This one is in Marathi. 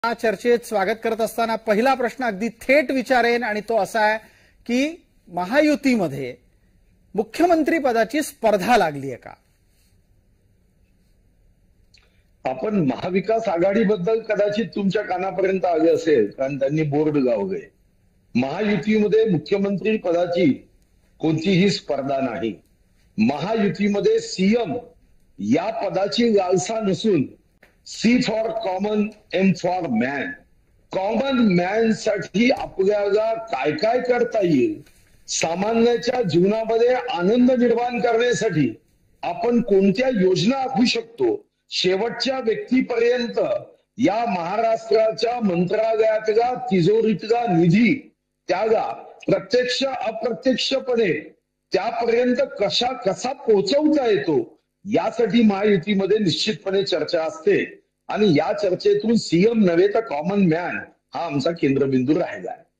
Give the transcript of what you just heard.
चर्चेत स्वागत करत असताना पहिला प्रश्न अगदी थेट विचारेन आणि तो असा आहे की महायुतीमध्ये मुख्यमंत्री पदाची स्पर्धा लागली आहे का? आपण महाविकास आघाडीबद्दल कदाचित तुमच्या कानापर्यंत आले असेल, कारण त्यांनी बोर्ड लावले. महायुतीमध्ये मुख्यमंत्री पदाची कोणतीही स्पर्धा नाही. महायुतीमध्ये सीएम या पदाची लालसा नसून C for common, M for man. Common man साठी आपल्याला काय काय करता येईल, सामान्याच्या जीवनामध्ये आनंद निर्माण करण्यासाठी आपण कोणत्या योजना आखू शकतो, शेवटच्या व्यक्तीपर्यंत या महाराष्ट्राच्या मंत्रालयातला तिजोरीतला निधी त्याला प्रत्यक्ष अप्रत्यक्षपणे त्यापर्यंत कसा पोहोचवता येतो, यासाठी महायुतीमध्ये निश्चितपणे चर्चा असते. आणि या चर्चेतून सीएम नव्हे तर कॉमन मॅन हा आमचा केंद्रबिंदू राहिला आहे.